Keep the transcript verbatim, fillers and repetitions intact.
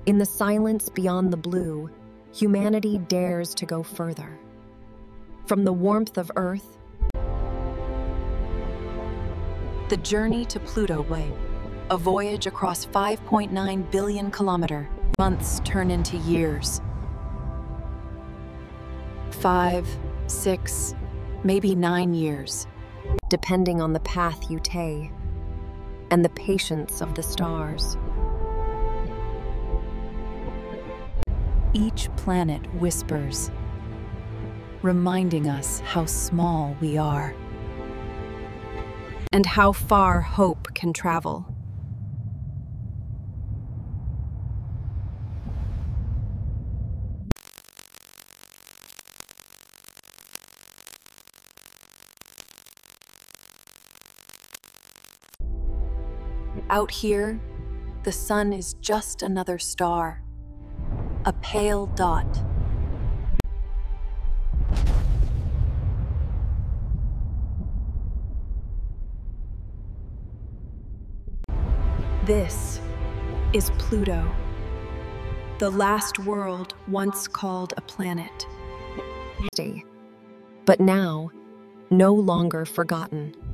In the silence beyond the blue, humanity dares to go further. From the warmth of Earth, the journey to Pluto way, a voyage across five point nine billion kilometers. Months turn into years. Five, six, maybe nine years, depending on the path you take and the patience of the stars. Each planet whispers, reminding us how small we are and how far hope can travel. Out here, the sun is just another star, a pale dot. This is Pluto, the last world once called a planet, but now no longer forgotten.